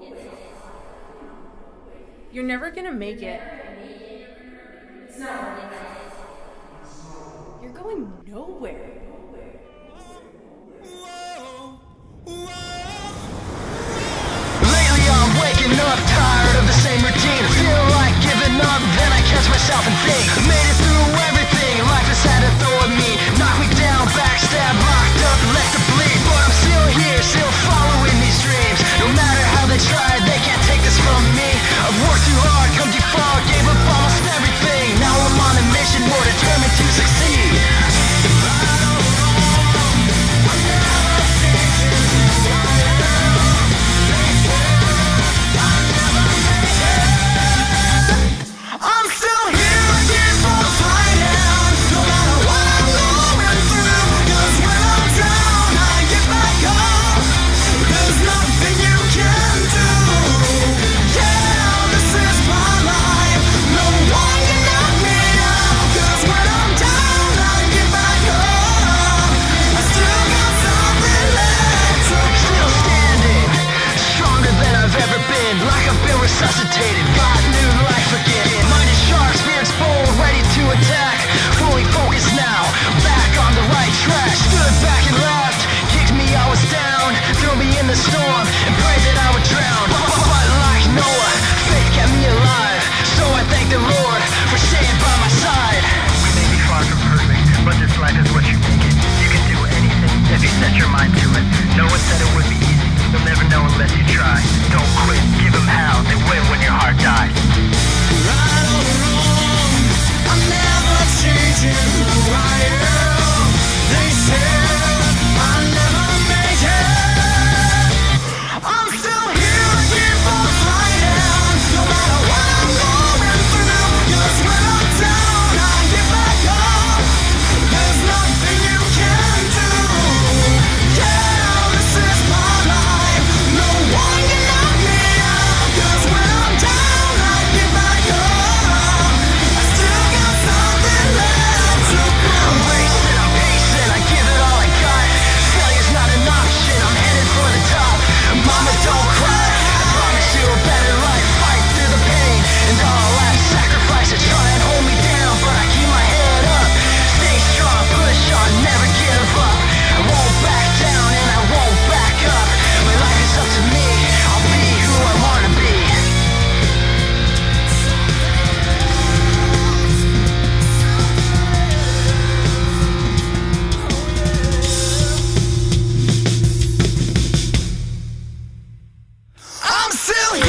You're never gonna make it. You're going nowhere. Lately I'm waking up tired of the same routine. Feel like giving up, then I catch myself and think, made it through everything life has had to throw at me. Knock me down, backstab, locked up, left to bleed. But I'm still here, still following these dreams. No matter how they try, they can't take this from me. I've worked too hard, come too far, gave up almost everything. Now I'm on a mission, more determined to succeed. Resuscitated, got new life again. Mind is sharp, spirits bold, ready to attack. Fully focused now, back on the right track. Stood back and laughed, kicked me, I was down. Threw me in the storm and prayed that I would drown. But like Noah, faith kept me alive. So I thank the Lord for staying by my side. We may be far from perfect, but this life is what you make it. You can do anything if you set your mind to it. No one said it would be easy. You'll never know unless you try. Don't quit, give them hell. They win when your heart dies. Right or wrong, I'm never changing who I am. They said I'll never make it. I'm still here to keep on fighting. No matter what I'm going through, 'cause when I'm down, I get back up. There's nothing you can do. Yeah, this is my life. No one can knock me out. 'Cause when I'm down, I get back up. I still got something left to prove. I'm racing, I'm pacing, I give it all I got. Failure's not an option, I'm headed for the top. Mama, don't cry, I promise you a better life. Fight through the pain and all that sacrifice to try and hold me down, but I keep my head up. Stay strong, push on, never give up. I won't back down and I won't back up. My life is up to me, I'll be who I wanna be. I'm still here.